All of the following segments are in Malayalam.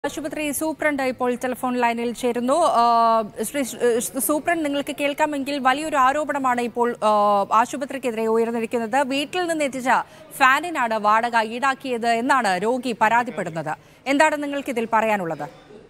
ആശുപത്രി സൂപ്രണ്ട് ഇപ്പോൾ ടെലിഫോൺ ലൈനിൽ ചേരുന്നു. സൂപ്രണ്ട്, നിങ്ങൾക്ക് കേൾക്കാമെങ്കിൽ വലിയൊരു ആരോപണമാണ് ഇപ്പോൾ ആശുപത്രിക്കെതിരെ ഉയർന്നിരിക്കുന്നത്. വീട്ടിൽ നിന്ന് എത്തിച്ച ഫാനിനാണ് വാടക ഈടാക്കിയത് എന്നാണ് രോഗി പരാതിപ്പെടുന്നത്. എന്താണ് നിങ്ങൾക്ക് ഇതിൽ പറയാനുള്ളത്?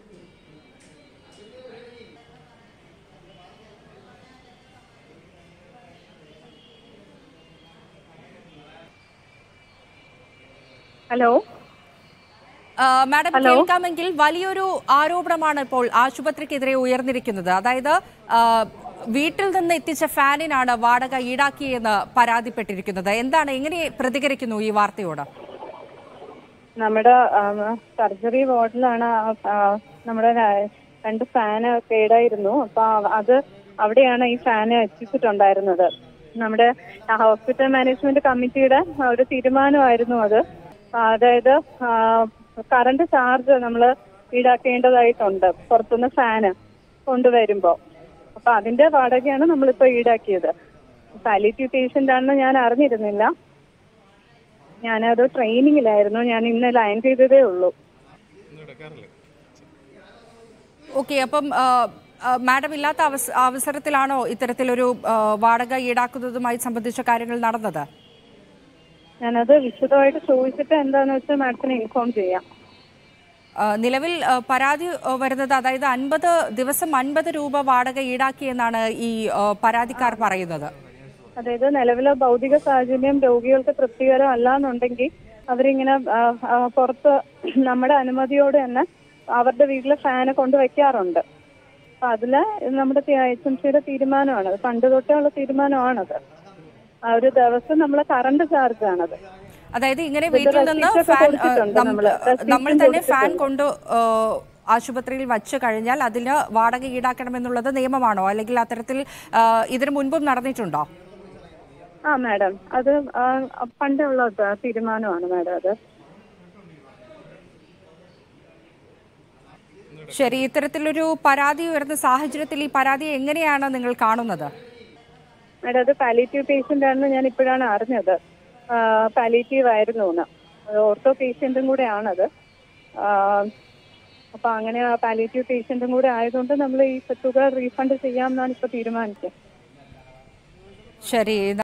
ഹലോ മാഡം, കേൾക്കാമെങ്കിൽ വലിയൊരു ആരോപണമാണ് ഇപ്പോൾ ആശുപത്രിക്കെതിരെ ഉയർന്നിരിക്കുന്നത്. അതായത് വീട്ടിൽ നിന്ന് എത്തിച്ച ഫാനിനാണ് വാടക ഈടാക്കിയെന്ന് പരാതിപ്പെട്ടിരിക്കുന്നത്. എങ്ങനെ പ്രതികരിക്കുന്നു ഈ വാർത്തയോട്? നമ്മുടെ സർജറി വാർഡിലാണ് നമ്മുടെ 2 ഫാന് കേടായിരുന്നു. അപ്പൊ അത് അവിടെയാണ് ഈ ഫാന് എത്തിച്ചിട്ടുണ്ടായിരുന്നത്. നമ്മുടെ ഹോസ്പിറ്റൽ മാനേജ്മെന്റ് കമ്മിറ്റിയുടെ ഒരു തീരുമാനമായിരുന്നു അത്. അതായത് കറണ്ട് ചാർജ് നമ്മൾ ഈടാക്കേണ്ടതായിട്ടുണ്ട് പുറത്തുനിന്ന് ഫാന് കൊണ്ടുവരുമ്പോൾ. അപ്പൊ അതിന്റെ വാടകയാണ് നമ്മളിപ്പോ ഈടാക്കിയത്. പാലിയേറ്റീവ് പേഷ്യന്റ് ആണെന്ന് ഞാൻ അറിഞ്ഞിരുന്നില്ല. ഞാനത് ട്രെയിനിങ്ങിലായിരുന്നു. ഞാൻ ഇന്ന് ലൈൻ ചെയ്തതേ ഉള്ളൂ. ഓക്കെ, അപ്പം മാഡം ഇല്ലാത്ത അവസരത്തിലാണോ ഇത്തരത്തിലൊരു വാടക ഈടാക്കുന്നതുമായി സംബന്ധിച്ച കാര്യങ്ങൾ നടന്നത്? ഞാനത് വിശദമായിട്ട് ചോദിച്ചിട്ട് എന്താന്ന് വെച്ചാൽ മാഡത്തിന് ഇൻഫോം ചെയ്യാം. നിലവിൽ പരാതി വരുന്നത്, അതായത് 50 ദിവസം 50 രൂപ വാടക ഈടാക്കിയെന്നാണ് ഈ പരാതിക്കാർ പറയുന്നത്. അതായത് നിലവിലെ ഭൗതിക സാഹചര്യം രോഗികൾക്ക് തൃപ്തികരം അല്ലാന്നുണ്ടെങ്കിൽ അവരിങ്ങനെ പുറത്ത് നമ്മുടെ അനുമതിയോടെ തന്നെ അവരുടെ വീട്ടിലെ ഫാന് കൊണ്ടുവയ്ക്കാറുണ്ട്. അപ്പൊ അതില് നമ്മുടെ HMCയുടെ തീരുമാനമാണ്, പണ്ട് തൊട്ടേ ഉള്ള തീരുമാനമാണത്. ഒരു ദിവസം നമ്മളെ കറണ്ട് ചാർജ് ആണത്. അതായത് ഇങ്ങനെ വീട്ടിൽ നിന്ന് നമ്മൾ തന്നെ ഫാൻ കൊണ്ട് ആശുപത്രിയിൽ വച്ചു കഴിഞ്ഞാൽ അതിന് വാടക ഈടാക്കണമെന്നുള്ളത് നിയമമാണോ, അല്ലെങ്കിൽ അത്തരത്തിൽ ഇതിനു മുൻപും നടന്നിട്ടുണ്ടോ? മാഡം, അത് പണ്ടേ ഉള്ള തീരുമാനമാണ് മാഡം അത്. ശരി, ഇത്തരത്തിലൊരു പരാതി ഉയർന്ന സാഹചര്യത്തിൽ ഈ പരാതിയെ എങ്ങനെയാണ് നിങ്ങൾ കാണുന്നത്? മാഡം, അത് പാലിയേറ്റീവ് പേഷ്യന്റ് ആണെന്ന് ഞാൻ ഇപ്പോഴാണ് അറിഞ്ഞത്. പാലിയേറ്റീവ് ആയിരുന്നു എന്ന്. ഓർത്തോ പേഷ്യന്റും കൂടെ ആണത്. അപ്പൊ അങ്ങനെ പാലിയേറ്റീവ് പേഷ്യന്റും കൂടെ ആയതുകൊണ്ട് നമ്മൾ ഈ തുക റീഫണ്ട് ചെയ്യാമെന്നാണ് ഇപ്പൊ തീരുമാനിച്ചത്. ശരി.